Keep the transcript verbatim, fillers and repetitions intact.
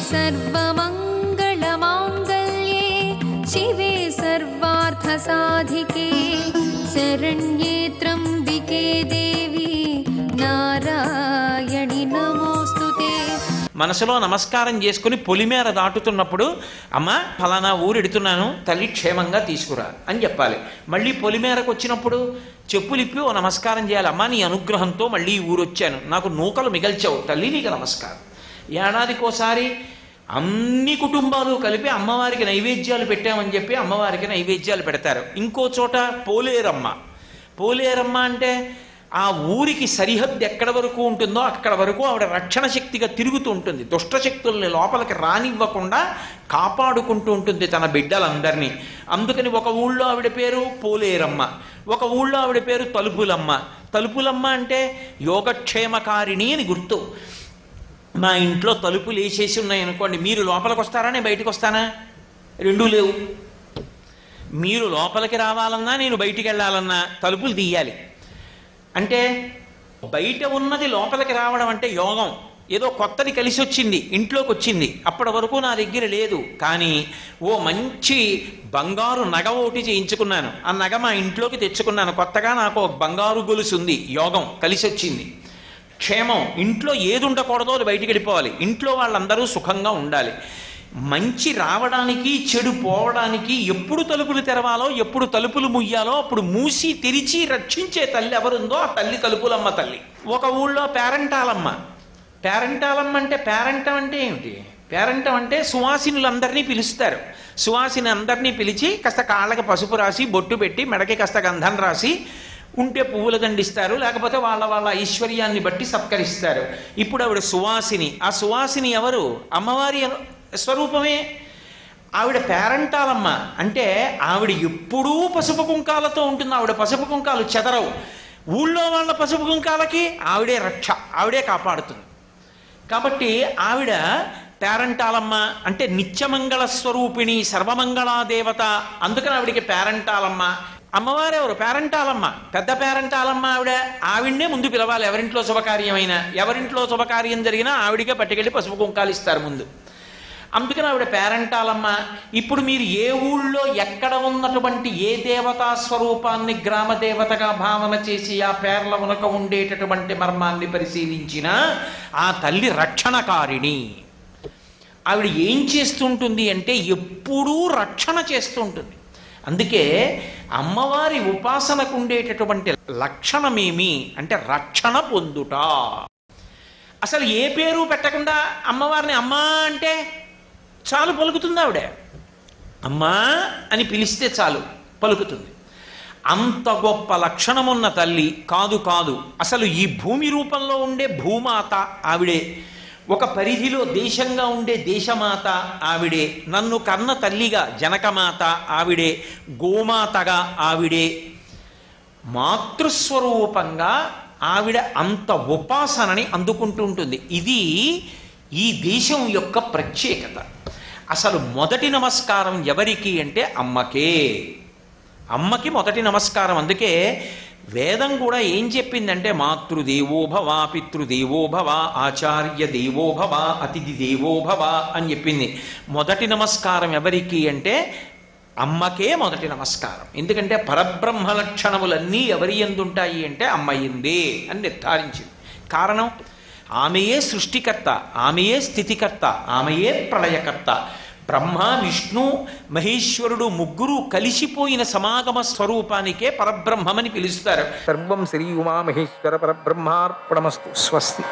सर्वमङ्गलमाङ्गल्ये शिवे सर्वार्थसाधिके शरण्ये त्र्यम्बिके देवी नारायणि नमोस्तुते। మనసులో నమస్కారం చేసుకుని పొలిమేర దాటుతున్నప్పుడు అమ్మ ఫలానా ఊరు ఎడుతున్నాను తల్లి క్షేమంగా తీసుకురా అని చెప్పాలి. మళ్ళీ పొలిమేరకు వచ్చినప్పుడు చెప్పులిప్పి ఓ నమస్కారం చేయాలి. అమ్మ నీ అనుగ్రహంతో మళ్ళీ ఈ ఊరు వచ్చాను, నాకు నూకలు మిగల్చావు తల్లి నీకు నమస్కారం. ఏడాదికోసారి అన్ని కుటుంబాలు కలిపి అమ్మవారికి నైవేద్యాలు పెట్టామని చెప్పి అమ్మవారికి నైవేద్యాలు పెడతారు. ఇంకో చోట పోలేరమ్మ. పోలేరమ్మ అంటే ఆ ఊరికి సరిహద్దు ఎక్కడ వరకు ఉంటుందో అక్కడ వరకు ఆవిడ రక్షణ శక్తిగా తిరుగుతూ ఉంటుంది. దుష్టశక్తుల్ని లోపలికి రానివ్వకుండా కాపాడుకుంటూ ఉంటుంది తన బిడ్డలందరినీ. అందుకని ఒక ఊళ్ళో ఆవిడ పేరు పోలేరమ్మ, ఒక ఊళ్ళో ఆవిడ పేరు తలుపులమ్మ. తలుపులమ్మ అంటే యోగక్షేమకారిణి అని గుర్తు. మా ఇంట్లో తలుపులు వేసేసి ఉన్నాయనుకోండి, మీరు లోపలికి వస్తారా నేను బయటకు వస్తానా? రెండూ లేవు. మీరు లోపలికి రావాలన్నా నేను బయటికి వెళ్ళాలన్నా తలుపులు తీయాలి. అంటే బయట ఉన్నది లోపలికి రావడం అంటే యోగం. ఏదో కొత్తది కలిసి వచ్చింది, ఇంట్లోకి వచ్చింది, అప్పటి వరకు నా దగ్గర లేదు. కానీ ఓ మంచి బంగారు నగ ఒకటి చేయించుకున్నాను, ఆ నగ మా ఇంట్లోకి తెచ్చుకున్నాను, కొత్తగా నాకు బంగారు గొలుసు ఉంది, యోగం కలిసి వచ్చింది. క్షేమం, ఇంట్లో ఏది ఉండకూడదో అది బయటికి వెళ్ళిపోవాలి, ఇంట్లో వాళ్ళందరూ సుఖంగా ఉండాలి. మంచి రావడానికి చెడు పోవడానికి ఎప్పుడు తలుపులు తెరవాలో ఎప్పుడు తలుపులు ముయ్యాలో అప్పుడు మూసి తెరిచి రక్షించే తల్లి ఎవరుందో ఆ తల్లి తలుపులమ్మ తల్లి. ఒక ఊళ్ళో పేరంటాలమ్మ. పేరంటాలమ్మ అంటే పేరంటం అంటే ఏమిటి? పేరంటం అంటే సువాసినులందరినీ పిలుస్తారు. సువాసిని అందరినీ పిలిచి కాస్త కాళ్ళకి పసుపు రాసి బొట్టు పెట్టి మెడకి కాస్త గంధం రాసి ఉంటే పువ్వులు దండిస్తారు, లేకపోతే వాళ్ళ వాళ్ళ ఐశ్వర్యాన్ని బట్టి సత్కరిస్తారు. ఇప్పుడు ఆవిడ సువాసిని. ఆ సువాసిని ఎవరు? అమ్మవారి స్వరూపమే. ఆవిడ పేరంటాలమ్మ అంటే ఆవిడ ఎప్పుడూ పసుపు కుంకాలతో ఉంటుంది. ఆవిడ పసుపు కుంకాలు చెదరవు. ఊళ్ళో వాళ్ళ పసుపు కుంకాలకి ఆవిడే రక్ష, ఆవిడే కాపాడుతుంది. కాబట్టి ఆవిడ పేరంటాలమ్మ అంటే నిత్యమంగళ స్వరూపిణి, సర్వమంగళా దేవత. అందుకని ఆవిడికి పేరంటాలమ్మ. అమ్మవారు ఎవరు? పేరంటాలమ్మ. పెద్ద పేరంటాలమ్మ ఆవిడ. ఆవిడనే ముందు పిలవాలి ఎవరింట్లో శుభకార్యమైనా. ఎవరింట్లో శుభకార్యం జరిగినా ఆవిడికే పట్టుకెళ్ళి పసుపు కుంకాలు ఇస్తారు ముందు. అందుకని ఆవిడ పేరంటాలమ్మ. ఇప్పుడు మీరు ఏ ఊళ్ళో ఎక్కడ ఉన్నటువంటి ఏ దేవతా స్వరూపాన్ని గ్రామ దేవతగా భావన చేసి ఆ పేర్ల ఉనక ఉండేటటువంటి మర్మాన్ని పరిశీలించినా ఆ తల్లి రక్షణకారిణి. ఆవిడ ఏం చేస్తుంటుంది అంటే ఎప్పుడూ రక్షణ చేస్తూ ఉంటుంది. అందుకే అమ్మవారి ఉపాసనకు ఉండేటటువంటి లక్షణమేమి అంటే రక్షణ పొందుట. అసలు ఏ పేరు పెట్టకుండా అమ్మవారిని అమ్మా అంటే చాలు, పలుకుతుంది. ఆవిడ అమ్మా అని పిలిస్తే చాలు పలుకుతుంది. అంత గొప్ప లక్షణమున్న తల్లి కాదు కాదు అసలు ఈ భూమి రూపంలో ఉండే భూమాత ఆవిడే. ఒక పరిధిలో దేశంగా ఉండే దేశమాత ఆవిడే. నన్ను కన్న తల్లిగా జనకమాత ఆవిడే. గోమాతగా ఆవిడే. మాతృస్వరూపంగా ఆవిడ అంత ఉపాసనని అందుకుంటూ ఉంటుంది. ఇది ఈ దేశం యొక్క ప్రత్యేకత. అసలు మొదటి నమస్కారం ఎవరికి అంటే అమ్మకే. అమ్మకి మొదటి నమస్కారం. అందుకే వేదం కూడా ఏం చెప్పిందంటే మాతృదేవోభవ, పితృదేవోభవ, ఆచార్య దేవోభవ, అతిథి దేవోభవ అని చెప్పింది. మొదటి నమస్కారం ఎవరికి అంటే అమ్మకే మొదటి నమస్కారం. ఎందుకంటే పరబ్రహ్మ లక్షణములన్నీ ఎవరి యందుంటాయి అంటే అమ్మయిందే అని నిర్ధారించింది. కారణం ఆమెయే సృష్టికర్త, ఆమెయే స్థితికర్త, ఆమెయే ప్రళయకర్త. బ్రహ్మ విష్ణు మహేశ్వరుడు ముగ్గురు కలిసిపోయిన సమాగమ స్వరూపానికే పరబ్రహ్మమని పిలుస్తారు. సర్వం శ్రీ ఉమామహేశ్వర పరబ్రహ్మార్పణమస్తు. స్వస్తి.